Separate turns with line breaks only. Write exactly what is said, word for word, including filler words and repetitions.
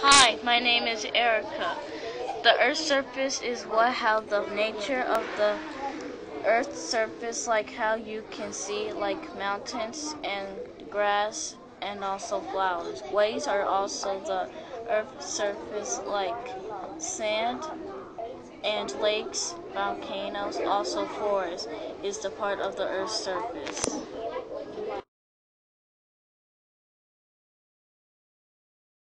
Hi, my name is Ericka. The Earth's surface is what how the nature of the Earth's surface, like how you can see like mountains and grass and also flowers. Waves are also the Earth's surface, like sand and lakes, volcanoes. Also, forest is the part of the Earth's surface.